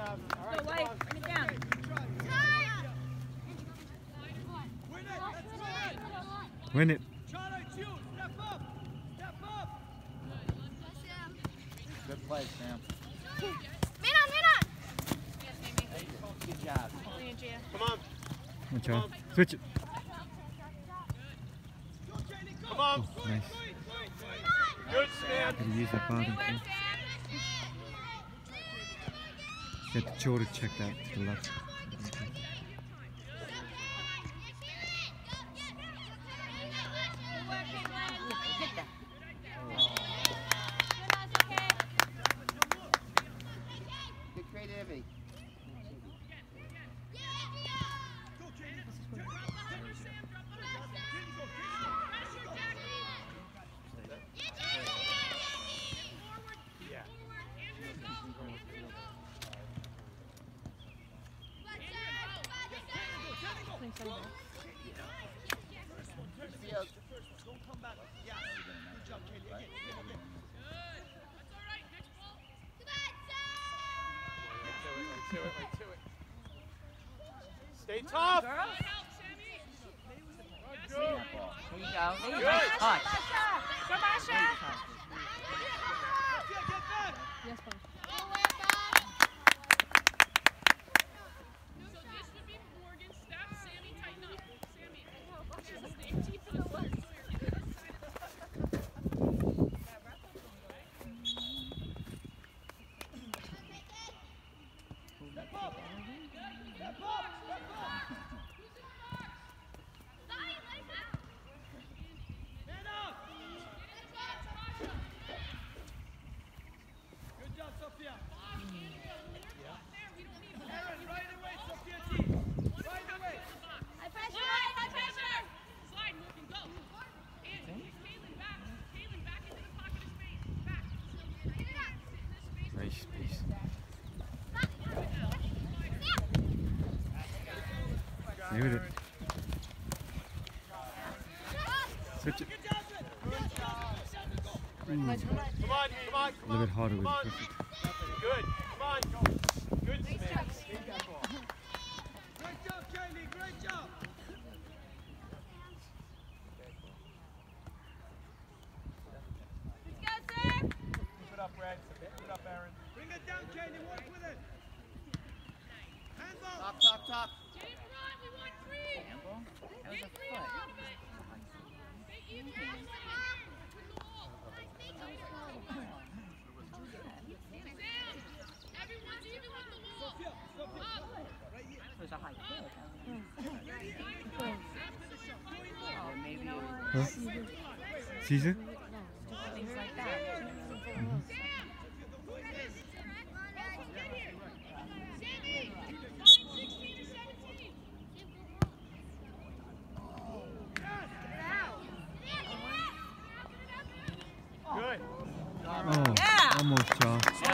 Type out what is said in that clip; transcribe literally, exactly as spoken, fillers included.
job. All Go, right, White. Bring it down. Win it. Good play, Sam. Man on, man on! Good job. Come on. Watch out. Switch it. Come on. Oh, nice. Good, Sam. Gotta use that bottom. Get Joe to check that to the left. Good creativity. Stay tough. Girl. Good. There you go. There you go. Good. Nice touch. Go, Masha. Yes, Bob. Nice piece. Stay with it. Switch it. Ooh. Come on, come on, come on. A little bit harder with Come on. it. Perfect. Good. Come on. Good, Sam. Great job, Kaylee. Great job. Keep it up, Red. Keep it up, Aaron. Bring it down, Kaylee. Work with it. Handball. Top, top, top. Handball? That was a foot. Sophia, Sophia. Right here. It was a high kick. Oh, Maybe Huh? Caesar? things like that. Mm-hmm. Good. Oh, Yeah. almost, Charles.